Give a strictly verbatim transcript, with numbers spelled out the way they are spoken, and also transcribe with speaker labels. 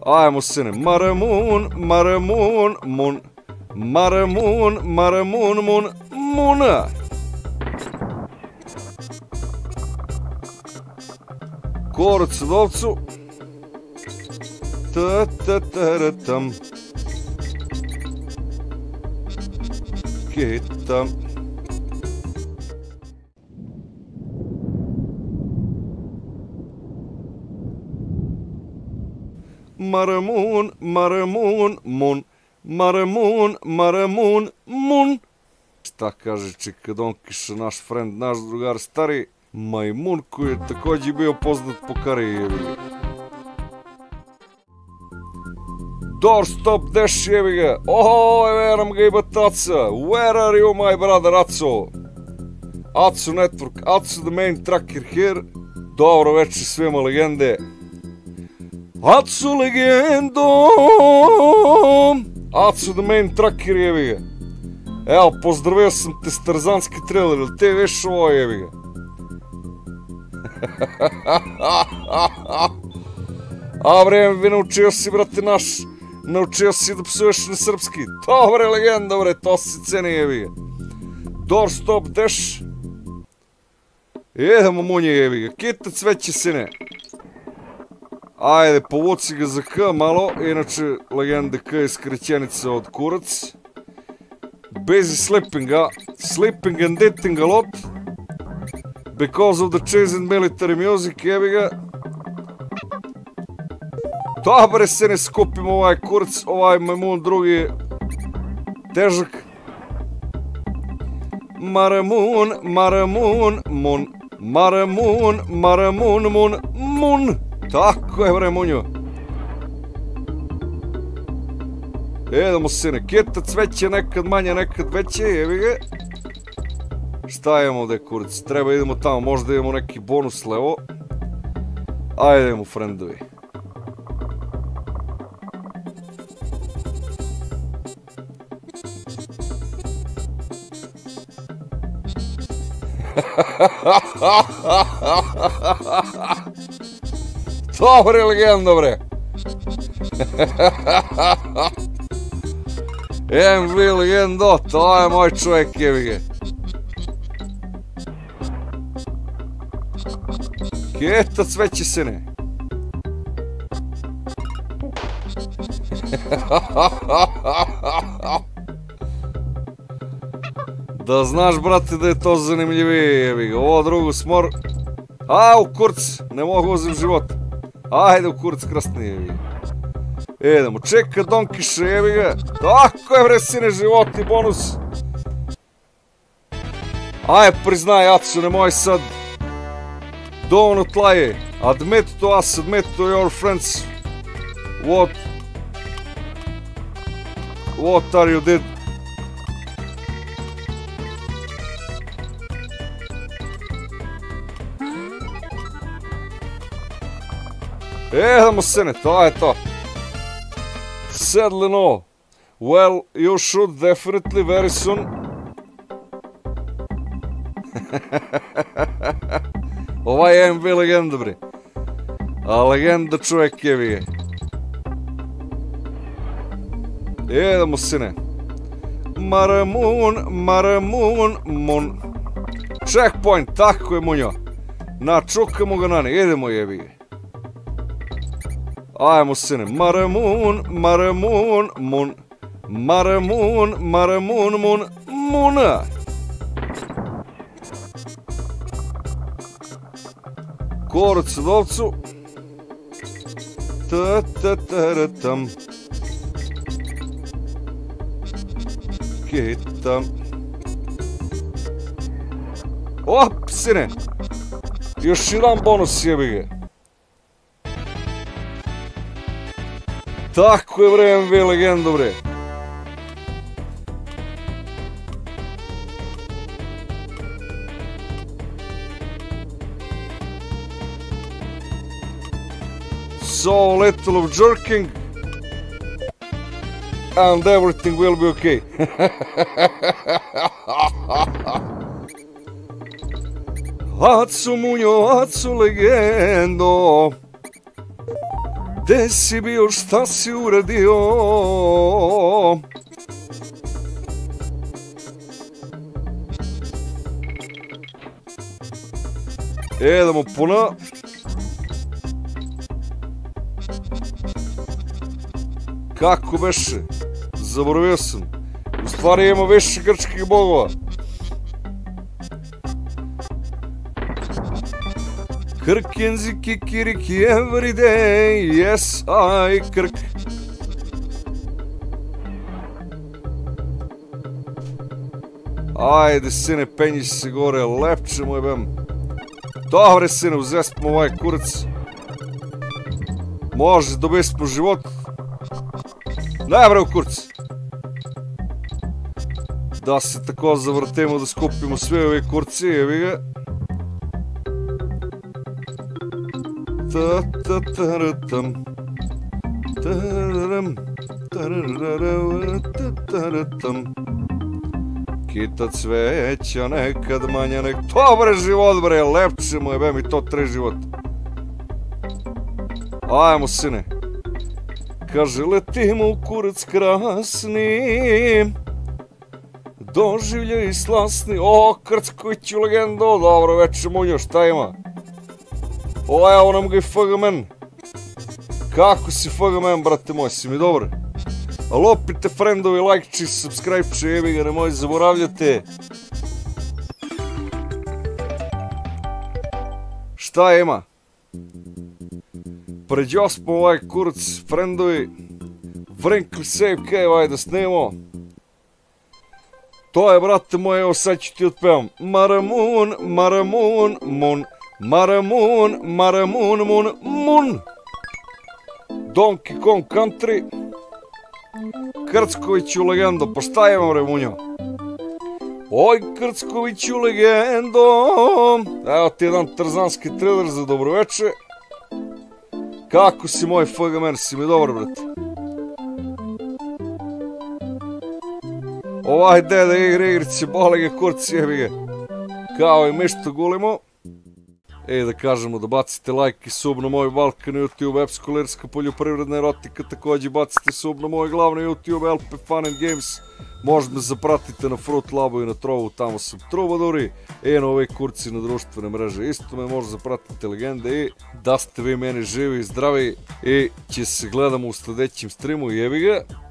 Speaker 1: Ajmo sine, Maramun, Maramun, mun. Maramun, Maramun, mun, muna. Korac u dovcu. Ta ta ta tam. Kita. Maramun, Maramun, mun. Maramun, Maramun, mun. Šta kaže čika Donkiša, naš friend, naš drugar stari majmun koji je također bio poznat po karijevi. Doorstop dash jevi ga. Oh, veram ga i bataca. Where are you my brother Aco? Aco Network, Aco the main tracker here. Dobro večer svima legende. Aco legendo. Aco the main tracker jevi ga. Evo, pozdravio sam te s tarzanski trailer, ili te veš ovo jevi ga. A vreme, vi naučio si, brate, naš, naučio si da psuješ na srpski. Dobre, legenda, bre, to si ceni jevi ga. Doorstop dash. Idemo munje jevi ga, kita cveće sine. Ajde, povuci ga za K malo, inače legende K je skraćenica od kurac. Busy sleeping, a? Sleeping and eating a lot. Because of the chasing military music, jebi ga. Dobre se ne skupimo ovaj kurac, ovaj majmun drugi je težak. Maramun, Maramun, mun. Maramun, Maramun, mun, mun. Tako je bre munjo. Idemo sine, kita cveće, nekad manje, nekad veće, jevi ga. Šta imamo ovdje kurac? Treba idemo tamo, možda imamo neki bonus levo. Ajde idemo friendovi. Dobre legenda bre. M V legendo, to je moj čovjek jevi ga. Kita cveće sine. Da znaš, brate, da je to zanimljivije, jebi ga. Ovo drugo smor. A, u kurc, ne mogu uzim život. Ajde u kurc krasni, jebi ga. Idemo, čeka Donkiša, jebi ga. Tako je, bre, sine, život i bonus. Ajde, priznaj, Aco, nemoj sad. Dovoljno tlaje. Admit to us, admit to your friends. What? What are you did? Idemo sine, to je to. Sadly no. Well, you should definitely very soon. Ovaj je M V legenda bre. A legenda čovjek je vi. Idemo sine. Maramun, Maramun, mun. Checkpoint, tako je munjo. Načukamo ga na ne, idemo jebi. Ajmo sine, Maramun, Maramun, mun. Maramun, Maramun, mun, muna. Korac u dovcu. Ta ta ta tam. Kita. Op, sine. Još jedan bonus jebi ga. Tako je bre M V legendo bre. So little of jerking and everything will be okay. Aco munjo, Aco legendo. Gde si bio, šta si uradio? Idemo puno. Kako beše? Zaboravio sam. U stvari imamo više grčkih bogova. Krkenzi kikiriki every day, yes I Krk. Ajde sine, penji se gore, lepče moj bem. Dobre sine, uzesmo ovaj kurac. Može, dobili smo život. Daj bre u kurac. Da se tako zavrtimo, da skupimo sve ove kurci, evi ga. Ta-ta-ta-ra-tam. Ta-ra-ram. Ta-ra-ra-ra-ta-ta-ra-tam. Kita cveća, nekad manja, nek... To bre život bre, lepče mu jebem i to tre život. Ajmo sine. Kaže letimo u kurac krasni, doživljaj slasni. O, Krckoviću legendo, dobro večer munjo, šta ima? O, evo nam ga i F G men. Kako si F G men, brate moj, si mi dobar? Lopite friendovi, lajkči, subscribe-či, jebi ga, nemoj zaboravljate. Šta ima? Pređo smo ovaj kurac, friendovi. Vrinkli save kaj, da snemo. To je, brate moje, evo sad ću ti otpevam. Maramun, maramun, mun. Maramun, maramun, mun, mun. Donkey Kong Country. Krckoviću legendo, pa šta imam re munjo? Oj, Krckoviću legendo. Evo ti jedan trzanski trailer za dobroveče. Kako si moj F G men, si mi dobar, brate? Ovaj dede igra igrice, boli ga kurci, jebi ga. Kao i mi što gulimo. E, da kažemo da bacite like i sub na moj Balkan YouTube, epsko-lirska poljoprivredna erotika, također bacite sub na moj glavni YouTube, L P Fun and Games. Možda me zapratite na Fruit Labu i na Trovu, tamo sam Trubaduri. E, na ove kurci na društvene mreže isto me možda zapratite legende i da ste vi meni živi i zdravi i će se gledamo u sljedećem streamu, jebi ga.